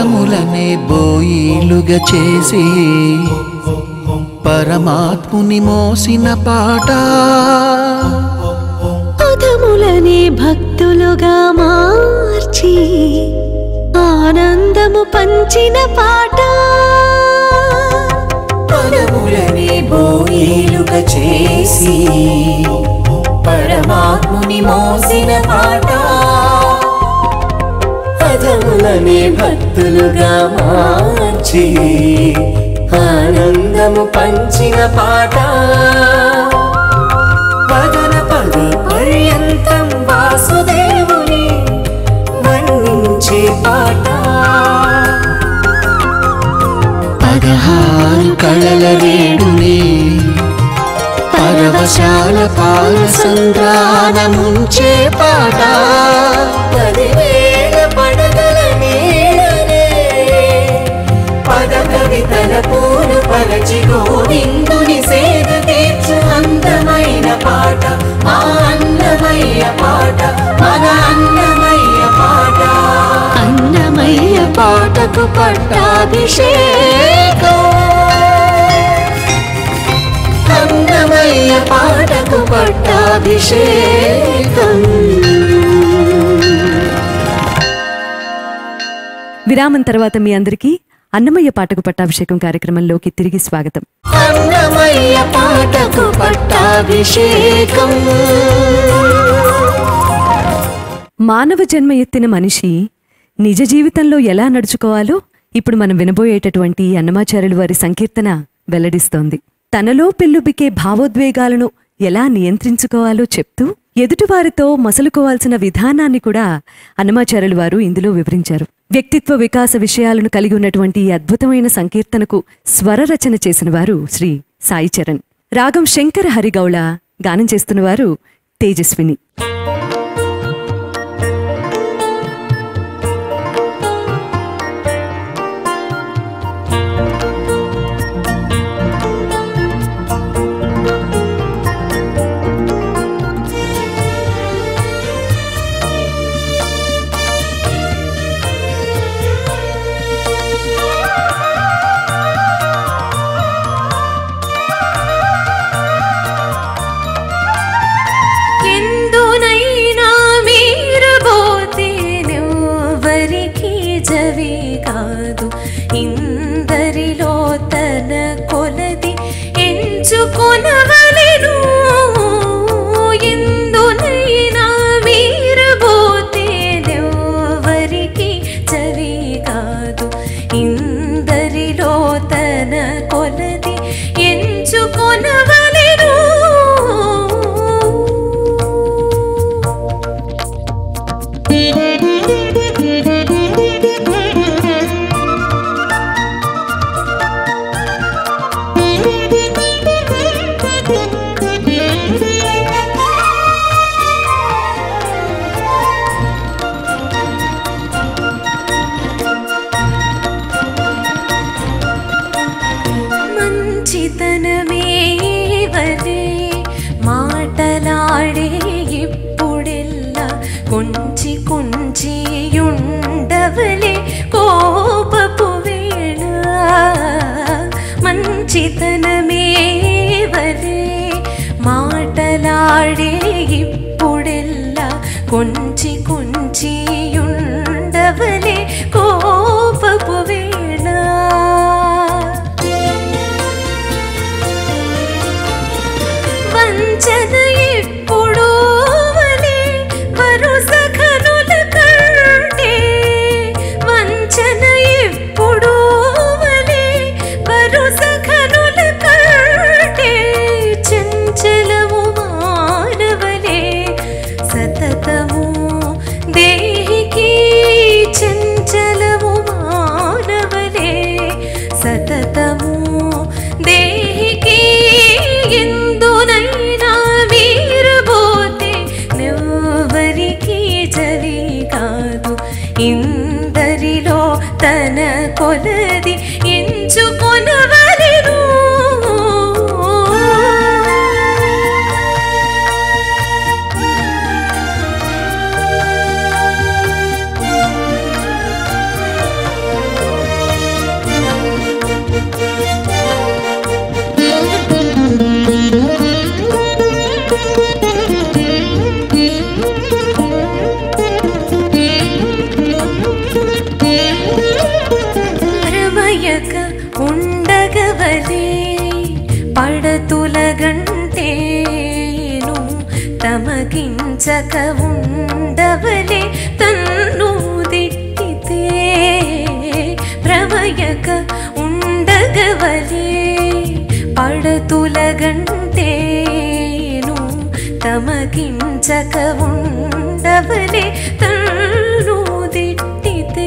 పదములనే బోయిలుగా చేసి పరమాత్ముని మోసిన పాట, పదములనే భక్తులుగా మార్చి ఆనందము పంచిన పాట, పదములనే బోయిలుగా చేసి పరమాత్ముని మోసిన పాట, పదములనే భక్తులుగా మార్చి ఆనందము పంచిన పాట, పదన పద పర్యంతం వాసుదేవుని వర్ణించే పాట, 16 కళల రేడుని పరవశాల పాల సంద్రాన ముంచే పాట, 10,000 పడగల నీడనే పద కవితల పూలు పరచి గోవిందుని సేద తీర్చు అందమైన పాట, మా అన్నమయ్య పాట, మన అన్నమయ్య పాట. అన్నమయ్య పాటకు పట్టాభిషేకం, అన్నమయ్య పాటకు పట్టాభిషేకం. విరామం తర్వాత మీ అందరికీ అన్నమయ్య పాటకు పట్టాభిషేకం కార్యక్రమంలోకి తిరిగి స్వాగతం. అన్నమయ్య పాటకు పట్టాభిషేకం. మానవ జన్మ ఎత్తిన మనిషి నిజ జీవితంలో ఎలా నడుచుకోవాలో ఇప్పుడు మనం వినబోయేటటువంటి అన్నమాచార్యుల వారి సంకీర్తన వెల్లడిస్తోంది. తనలో పెల్లుబికే భావోద్వేగాలను ఎలా నియంత్రించుకోవాలో చెప్తూ ఎదుటివారితో మసలుకోవాల్సిన విధానాన్ని కూడా అన్నమాచార్యుల వారు ఇందులో వివరించారు. వ్యక్తిత్వ వికాస విషయాలను కలిగి ఉన్నటువంటి ఈ అద్భుతమైన సంకీర్తనకు స్వర రచన చేసిన వారు శ్రీ సాయి చరణ్. రాగం శంకర హరిగౌళ, గానం చేస్తున్నవారు తేజస్విని. ఇందరిలో తన కొలది ఎంచుకొనవలెను, ఎందునైనా మీరబోతేనెవ్వరికి చవి కాదు, ఇందరిలో తన కొలది ఎంచుకొనవలెను. మంచితనమే వలే మాటలాడే ఇప్పుడెల్లా కొంచి కొంచియుండవలే కోపపు వేళ, మంచితనమే వలే మాటలాడే ఇప్పుడెల్లా కొంచి కొంచియుండవలే కోపపు వేళ, వంచన ఎప్పుడు వలే వరుస ఘనుల కంటే, వంచన ఎప్పుడు వలే వరుస ఘనుల కంటే, చంచలము మానవలే సతతము దేహికి చంచ పడతులగంటేను తమకించక ఉండవలే తన్ను దిట్టితే భ్రమయక ఉండగవలే పడతులగంటేను తమకించక ఉండవలే తన్ను దిట్టితే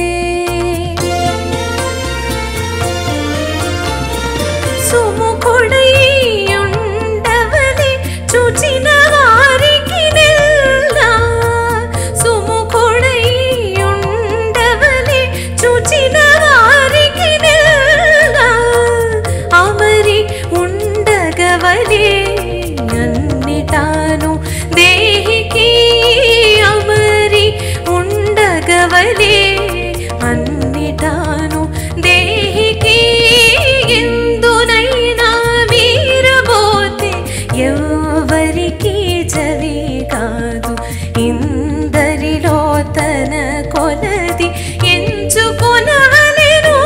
సుముఖుడై ఉండవలే చూచిన వారికి నెల్లా సుముఖుడై ఉండవలే చూచిన వారికి నెల్లా అమరి ఉండగవలే అన్నిటాను దేహికి అమరి ఉండగవలే అన్నిటాను దేహికి ఎందునైనా మీరబోతే ఎవరికి చవి కాదు ఇందరిలో తన కొలది ఎంచుకొనవలెను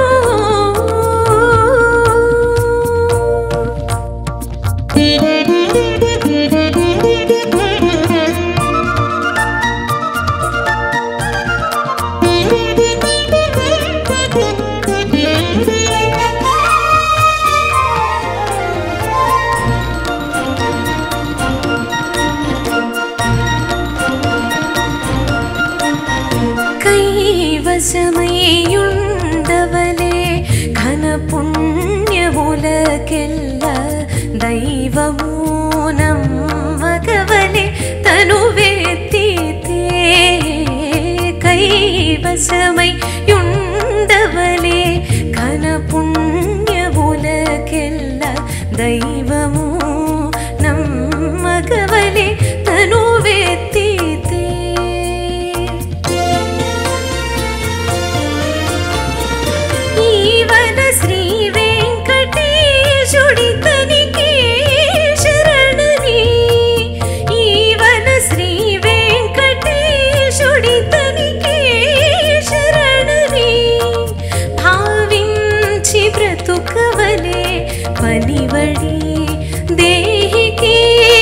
కైవశమయ్యుండవలే ఘన పుణ్యములకెల్ల దైవము నమ్మగవలే తను వెత్తితే కైవశమయ్యుండవలే ఘన పుణ్యములకెల్ల దైవము నమ్మగవలే తను వెత్తితే ఈవన శ్రీ వెంకటేశుడి తనికి శరణని ఈవన శ్రీ వెంకటేశుడి తనికి శరణని భావించి బ్రతుకవలే పనివడి దేహికి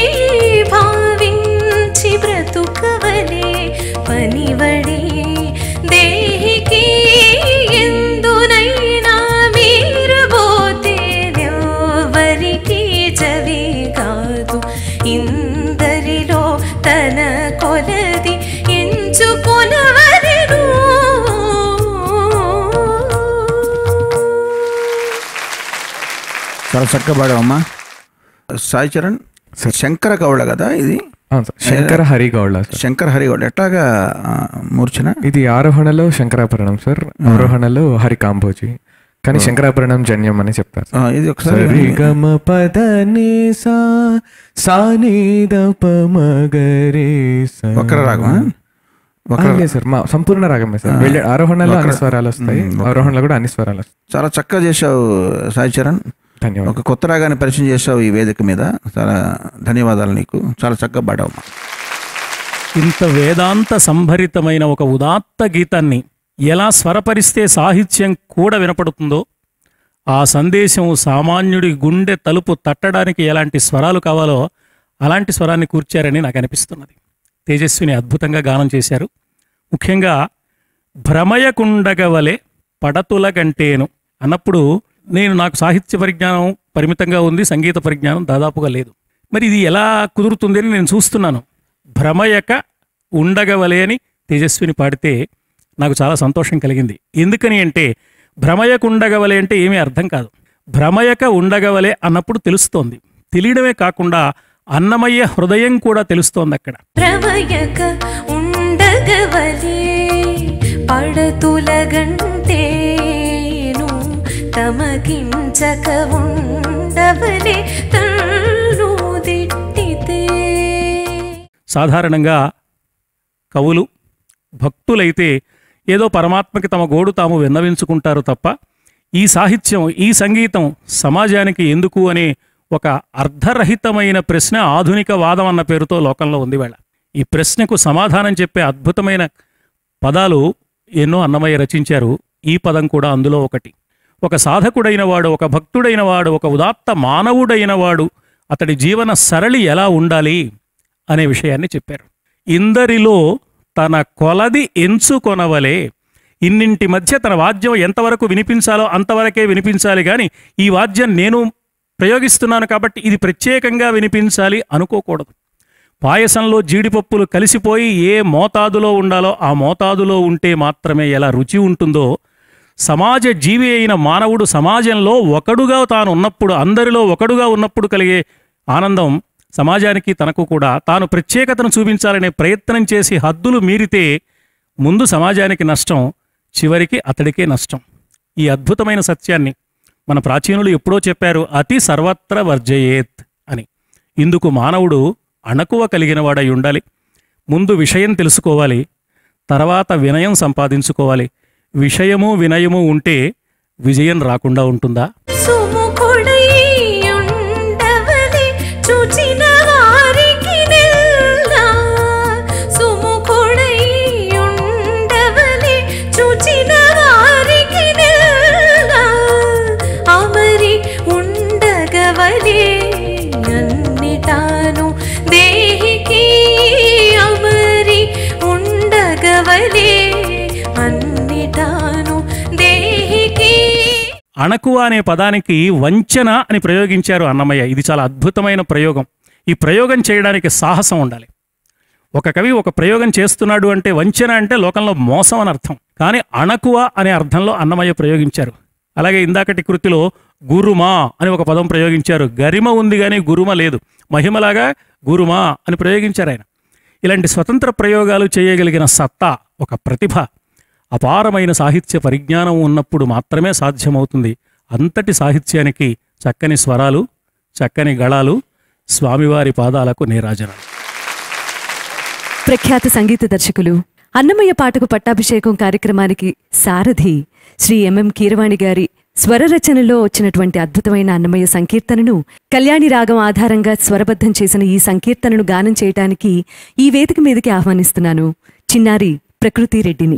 భావించి బ్రతుకవలే పనివడి దేహికి ఎందునైనా మీరబోతే ఎవరికి చవి కాదు ఇందరిలో తన కొలది ఎంచుకొనవలెను చాలా చక్కగా పాడావమ్మా. సాయి చరణ్ శంకర గౌడ కదా ఇది? శంకర హరి గౌడ. శంకర హరి గౌడ ఎట్లాగా మూర్ఛన? ఇది ఆరోహణలో శంకరాభరణం సార్, ఆరోహణలో హరి కాంబోజి, కానీ శంకరాభరణం జన్యం అని చెప్తారు. ఇది ఒకసారి గమ పద వక్ర రాగమా? సార్ మా సంపూర్ణ రాగమే సార్. ఆరోహణలో అన్ని స్వరాలు వస్తాయి, ఆరోహణలో కూడా అన్ని స్వరాలు వస్తాయి. చాలా చక్కగా చేశావు సాయి చరణ్. ధన్యవాదాలు. ఒక కొత్త రాగాన్ని పరిచయం చేశావు ఈ వేదిక మీద. చాలా ధన్యవాదాలు నీకు. చాలా చక్కగా పాడావు. ఇంత వేదాంత సంభరితమైన ఒక ఉదాత్త గీతాన్ని ఎలా స్వరపరిస్తే సాహిత్యం కూడా వినపడుతుందో, ఆ సందేశం సామాన్యుడి గుండె తలుపు తట్టడానికి ఎలాంటి స్వరాలు కావాలో అలాంటి స్వరాన్ని కూర్చారని నాకు అనిపిస్తున్నది. తేజస్విని అద్భుతంగా గానం చేశారు. ముఖ్యంగా భ్రమయకుండగవలే పడతులగంటేను అన్నప్పుడు నాకు సాహిత్య పరిజ్ఞానం పరిమితంగా ఉంది, సంగీత పరిజ్ఞానం దాదాపుగా లేదు. మరి ఇది ఎలా కుదురుతుంది అని నేను చూస్తున్నాను. భ్రమయక ఉండగవలే అని తేజస్విని పాడితే నాకు చాలా సంతోషం కలిగింది. ఎందుకని అంటే భ్రమయక ఉండగవలే అంటే ఏమీ అర్థం కాదు. భ్రమయక ఉండగవలే అన్నప్పుడు తెలుస్తోంది. తెలియడమే కాకుండా అన్నమయ్య హృదయం కూడా తెలుస్తోంది అక్కడ. భ్రమయక ఉండగవలే పడతులగంటేను తమకించక ఉండవలే తన్ను దిట్టితే. సాధారణంగా కవులు భక్తులైతే ఏదో పరమాత్మకి తమ గోడు తాము విన్నవించుకుంటారు తప్ప ఈ సాహిత్యం, ఈ సంగీతం సమాజానికి ఎందుకు అనే ఒక అర్ధరహితమైన ప్రశ్న ఆధునిక వాదం అన్న పేరుతో లోకంలో ఉంది వేళ. ఈ ప్రశ్నకు సమాధానం చెప్పే అద్భుతమైన పదాలు ఎన్నో అన్నమయ్య రచించారు. ఈ పదం కూడా అందులో ఒకటి. ఒక సాధకుడైన వాడు, ఒక భక్తుడైన వాడు, ఒక ఉదాత్త మానవుడైన వాడు అతడి జీవన సరళి ఎలా ఉండాలి అనే విషయాన్ని చెప్పారు. ఇందరిలో తన కొలది ఎంచుకొనవలే. ఇన్నింటి మధ్య తన వాద్యం ఎంతవరకు వినిపించాలో అంతవరకే వినిపించాలి, కానీ ఈ వాద్యం నేను ప్రయోగిస్తున్నాను కాబట్టి ఇది ప్రత్యేకంగా వినిపించాలి అనుకోకూడదు. పాయసంలో జీడిపప్పులు కలిసిపోయి ఏ మోతాదులో ఉండాలో ఆ మోతాదులో ఉంటే మాత్రమే ఎలా రుచి ఉంటుందో, సమాజ జీవి అయిన మానవుడు సమాజంలో ఒకడుగా తాను ఉన్నప్పుడు, అందరిలో ఒకడుగా ఉన్నప్పుడు కలిగే ఆనందం సమాజానికి తనకు కూడా తాను ప్రత్యేకతను చూపించాలనే ప్రయత్నం చేసి హద్దులు మీరితే ముందు సమాజానికి నష్టం, చివరికి అతడికే నష్టం. ఈ అద్భుతమైన సత్యాన్ని మన ప్రాచీనులు ఎప్పుడో చెప్పారు, అతి సర్వత్ర వర్జయేత్ అని. ఇందుకు మానవుడు అణకువ కలిగినవాడై ఉండాలి. ముందు విషయం తెలుసుకోవాలి, తర్వాత వినయం సంపాదించుకోవాలి. విషయము వినయము ఉంటే విజయం రాకుండా ఉంటుందా? సుముఖుడై ఉండవలె చూచిన వారికి నెల్లా, సుముఖుడై ఉండవలె చూచిన వారికి నెల్లా, అమరి ఉండగవలే అన్నిటాను దేహికి, అమరి ఉండగవలే అన్నిటాను దేహికి. అణకువ అనే పదానికి వంచన అని ప్రయోగించారు అన్నమయ్య. ఇది చాలా అద్భుతమైన ప్రయోగం. ఈ ప్రయోగం చేయడానికి సాహసం ఉండాలి. ఒక కవి ఒక ప్రయోగం చేస్తున్నాడు అంటే, వంచన అంటే లోకంలో మోసం అని అర్థం, కానీ అణకువ అనే అర్థంలో అన్నమయ్య ప్రయోగించారు. అలాగే ఇందాకటి కృతిలో గురుమా అని ఒక పదం ప్రయోగించారు. గరిమ ఉంది కానీ గురుమ లేదు, మహిమలాగా గురుమా అని ప్రయోగించారు ఆయన. ఇలాంటి స్వతంత్ర ప్రయోగాలు చేయగలిగిన సత్తా, ఒక ప్రతిభ, అపారమైన సాహిత్య పరిజ్ఞానం ఉన్నప్పుడు మాత్రమే సాధ్యమవుతుంది. అంతటి సాహిత్యానికి చక్కని స్వరాలు, చక్కని గళాలు స్వామివారి పాదాలకు నీరాజనం. ప్రఖ్యాత సంగీత దర్శకులు అన్నమయ్య పాటకు పట్టాభిషేకం కార్యక్రమానికి సారథి శ్రీ ఎంఎం కీరవాణి గారి స్వరరచనలో వచ్చినటువంటి అద్భుతమైన అన్నమయ్య సంకీర్తనను, కళ్యాణి రాగం ఆధారంగా స్వరబద్ధం చేసిన ఈ సంకీర్తనను గానం చేయటానికి ఈ వేదిక మీదకి ఆహ్వానిస్తున్నాను చిన్నారి ప్రకృతి రెడ్డిని.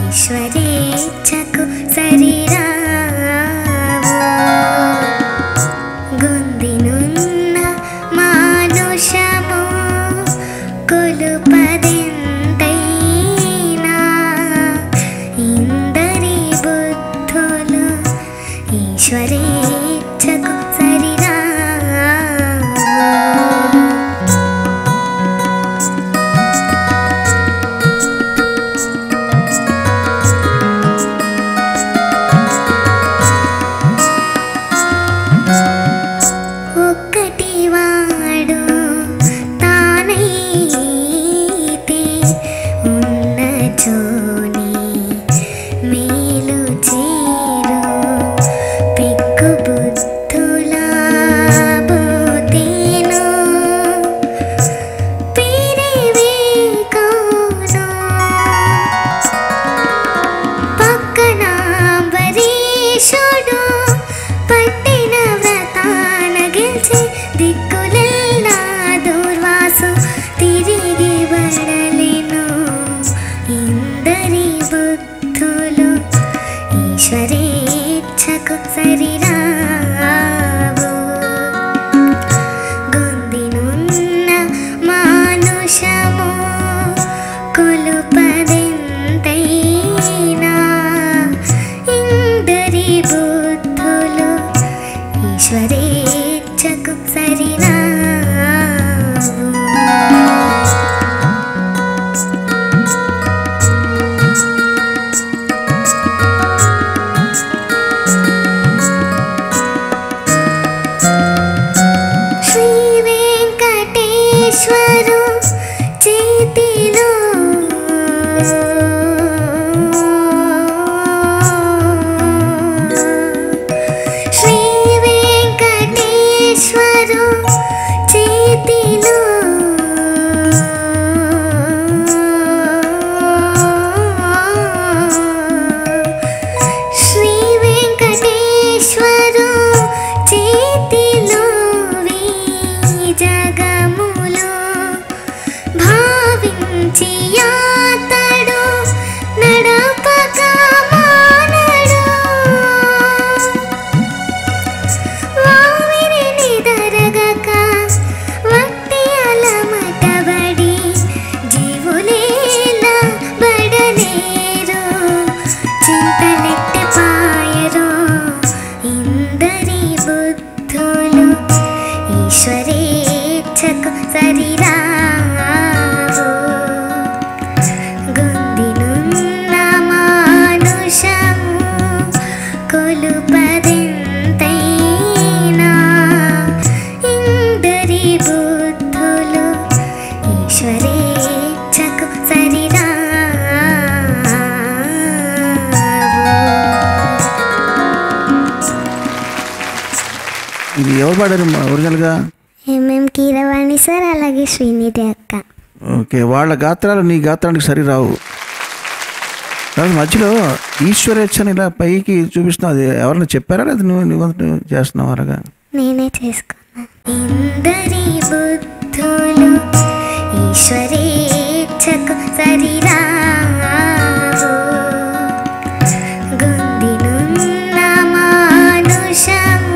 ఈశ్వరేచ్ఛకు సరిరావు గొందినున్న మానుషము కొలుపదెంతైనా ఇందరి బుద్ధులు ఈశ్వరేచ్ఛకు సరిరావు ఈశ్వరేచ్ఛకు సరిరావు గొందినున్న మానుషము కొలుపదెంతైనా ఇందరి బుద్ధులు ఈశ్వరేచ్ఛకు సరిరావు ఈశ్వరేచ్ఛకు సరిరావు గొందినున్న మానుషము కొలుపదెంతైనా ఇందరి బుద్ధులు ఈశ్వరేచ్ఛకు ఇది ఎవరు పాడారు ఒరిజినల్గా? ఎంఎం కీరవాణి సార్, అలాగే శ్రీనిధి అక్క. ఓకే, వాళ్ళ గాత్రాలు నీ గాత్రానికి సరి రావు. మధ్యలో ఈశ్వరేచ్ఛని ఇలా పైకి చూపిస్తున్నావు, అది ఎవరైనా చెప్పారా లేదా నువ్వు చేస్తున్నావు? అలాగా నేనే చేసుకున్నా. ఇందరి బుద్ధులు ఈశ్వరేచ్ఛకు సరిరావు గొందినున్న మానుషము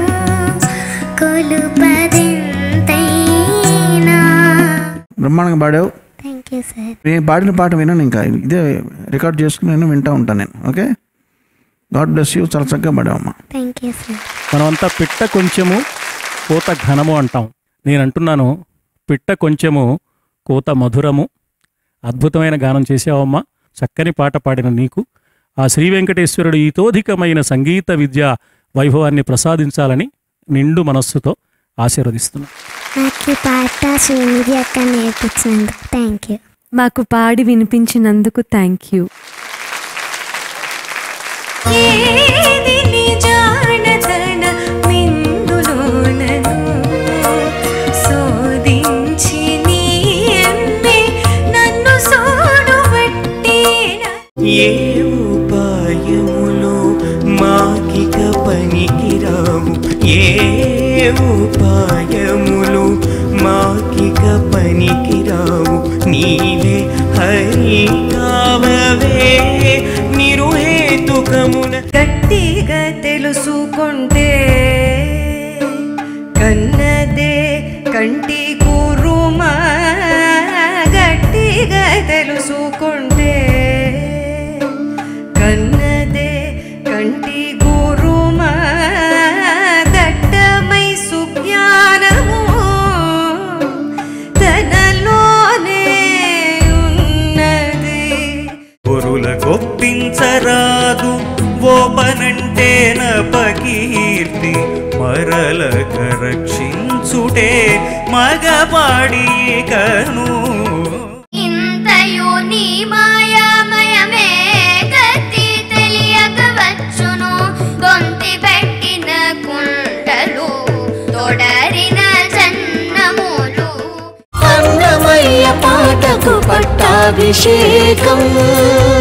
కొలుపదెంతైనా. బ్రహ్మాండంగా పాడావు. Thank you sir. నేను పాడిన పాట విన్నాను, ఇంకా ఇదే రికార్డ్ చేసుకుని నేను వింటూ ఉంటాను నేను. Okay, god bless you. చాలా చక్కగా పాడావమ్మా. Thank you sir. మనమంతా పిట్ట కొంచెము కోత ఘనము అంటాం. నేను అంటున్నాను పిట్ట కొంచెము కోత మధురము. అద్భుతమైన గానం చేసావమ్మా. చక్కని పాట పాడిన నీకు ఆ శ్రీ వెంకటేశ్వరుడు ఈతోధికమైన సంగీత విద్యా వైభవాన్ని ప్రసాదించాలని నిండు మనస్సుతో ఆశీర్వదిస్తున్నాను. నాకు ఈ పాట శ్రీనిధి అక్క నేర్పించినందుకు థ్యాంక్ యూ. మాకు పాడి వినిపించినందుకు థ్యాంక్ యూ. ఏ ఉపాయములో మాకిక పనికిరావు, ఏ ఉపాయములు మాకిక పనికిరావు, నీవే హరి కావవే తెలుసుకుంటే కన్నదే కంటి కూరుమా గట్టిగా తెలుసుకుంటే కన్నదే కంటి గురుమా దట్టమై సుజ్ఞానము తనలోనే ఉన్నది. పొరుల గొప్పించరాదు ఓపనంటే నపకీర్తి మరలక రక్షించుటే మగపాడి కను. ఇంతయు నీ మాయామయమే గతి తెలియక వచ్చును గొంతి పెట్టిన కుండలు తొడరిన జన్మములు. అన్నమయ్య పాటకు పట్టాభిషేకం